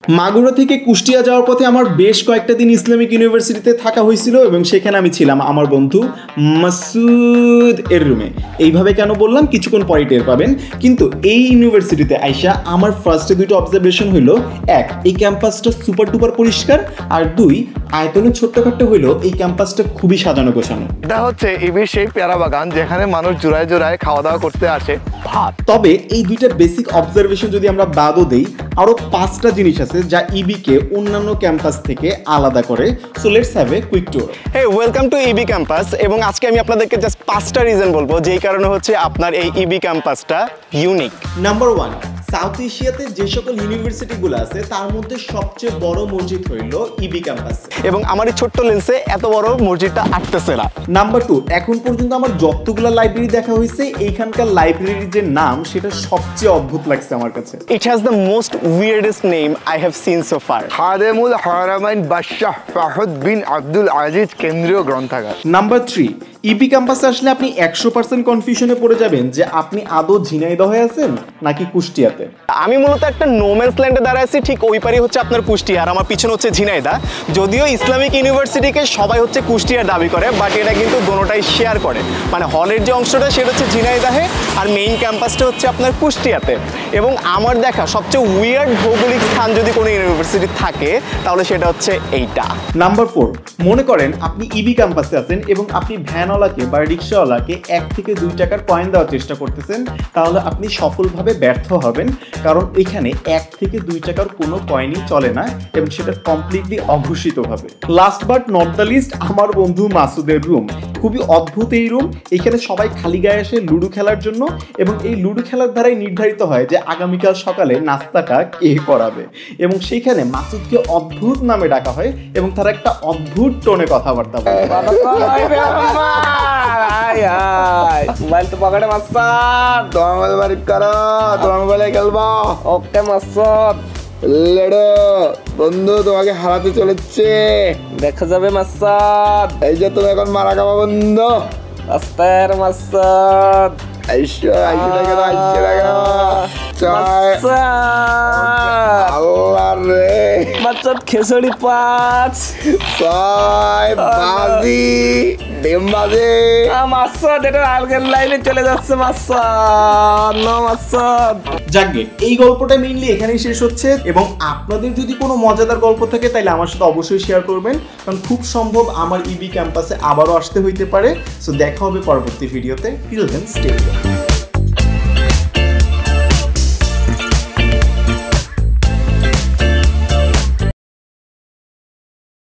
মাগুরা থেকে কুষ্টিয়া যাওয়ার পথে আমার বেশ কয়েকটা দিন ইসলামিক ইউনিভার্সিটিতে থাকা হয়েছিল এবং সেখানে আমি ছিলাম আমার বন্ধু মাসুদ এর রুমে। এইভাবে কেন বললাম কিছুক্ষণ পরে টের পাবেন। কিন্তু এই ইউনিভার্সিটিতে আইসা আমার ফার্স্টে দুটো অবজারভেশন হইল, এক, এই ক্যাম্পাসটা সুপার টুপার পরিষ্কার, আর দুই, আয়তনে ছোট্টখাট্ট হইলো এই ক্যাম্পাসটা খুবই সাজানো গোছানো। এটা হচ্ছে ইবির সেই পেয়ারা বাগান যেখানে মানুষ জোড়ায় জোড়ায় খাওয়া দাওয়া করতে আসে। তবে এই দুইটা বেসিক অবজারভেশন যদি আমরা বাদও দেই, আরো 5টা জিনিস আছে যা ইবিকে অন্যান্য ক্যাম্পাস থেকে আলাদা করে। So let's have a quick tour. Hey, welcome to IB campus. এবং আজকে আমি আপনাদেরকে জাস্ট 5টা রিজন বলবো যেই কারণে হচ্ছে আপনার এই ইবি ক্যাম্পাসটা ইউনিক। নাম্বার 1, সাউথ এশিয়াতে যে সকল ইউনিভার্সিটিগুলো আছে তার মধ্যে সবচেয়ে বড় মসজিদ হইল ইবি ক্যাম্পাস, এবং আমার এই ছোট্ট লেন্সে এত বড় মসজিদটা আটতেছে না। নাম্বার 2, এখন পর্যন্ত আমার যতগুলো লাইব্রেরি দেখা হয়েছে এইখানকার লাইব্রেরির যে নাম সেটা সবচেয়ে অদ্ভুত লাগছে আমার কাছে। It has the most weirdest name I have seen so far. Khademul Haramain Badshah Fahad বিন আব্দুল আজিজ কেন্দ্রীয় গ্রন্থাগার। নাম্বার 3, ইবি ক্যাম্পাসে আসলে আপনি 100% কনফিউশনে পড়ে যাবেন যে আপনি আদৌ ঝিনাইদহে আছেন নাকি কুষ্টিয়াতে। আমি মূলত একটা নোম্যান্স ল্যান্ডে দাঁড়ায় আছি, ঠিক ওই পারই হচ্ছে আপনার কুষ্টিয়া আর আমার পিছনে হচ্ছে ঝিনাইদা। যদিও ইসলামিক ইউনিভার্সিটিকে সবাই হচ্ছে কুষ্টিয়ার দাবি করে, বাট এটা কিন্তু দোনোটাই শেয়ার করে। মানে হলের যে অংশটা সেটা হচ্ছে ঝিনাইদাহে আর মেইন ক্যাম্পাসটা হচ্ছে আপনার কুষ্টিয়াতে। এবং আমার দেখা সবচেয়ে উইয়ার্ড ভৌগোলিক স্থান যদি কোনো ইউনিভার্সিটি থাকে তাহলে সেটা হচ্ছে এইটা। নাম্বার 4, মনে করেন আপনি ইবি ক্যাম্পাসে আছেন এবং আপনি ভ্যানওয়ালাকে বা রিক্সাওয়ালাকে 1 থেকে 2 টাকার কয়েন দেওয়ার চেষ্টা করতেছেন, তাহলে আপনি সফলভাবে ব্যর্থ হবেন, কারণ এখানে 1 থেকে 2 টাকার কোনো কয়েনই চলে না এবং সেটা কমপ্লিটলি অঘোষিতভাবে। Last but not the least, আমার বন্ধু মাসুদের রুম। খুবই অদ্ভুত এই রুম। এখানে সবাই খালি গায়ে আসে লুডো খেলার জন্য এবং এই লুডো খেলার দ্বারাই নির্ধারিত হয় যে আগামীকাল সকালে নাস্তাটা কে করাবে। এবং সেইখানে মাসুদকে অদ্ভুত নামে ডাকা হয় এবং তারা একটা অদ্ভুত টোনে কথাবার্তা বলে। মোবাইল তো পকেটে মাসাদ, তোমার মোবাইল বাড়ি করো, তোমার মোবাইলে খেলবো। ওকে মাসাদ, লেডো বন্ধু তোমাকে হারাতে চলেছে, দেখা যাবে মাসাদ। এই যে তুমি এখন মারা খাবা বন্ধু। আস্তার মাসাদ, আইসো আইসো না কেন, আইসো না কেন। আল্লাহ রে, মাসাদ খিচুড়ি 5 ছয় বাজি ডিম বাজি। মাসাদ এটা আলগের লাইনে চলে যাচ্ছে মাসাদ, না মাসাদ। যাকে এই গল্পটা মেইনলি এখানেই শেষ হচ্ছে এবং আপনাদের যদি কোনো মজাদার গল্প থাকে তাহলে আমার সাথে অবশ্যই শেয়ার করবেন, কারণ খুব সম্ভব আমার ইবি ক্যাম্পাসে আবারও আসতে হইতে পারে। সো দেখা হবে পরবর্তী ভিডিওতে। Till then stay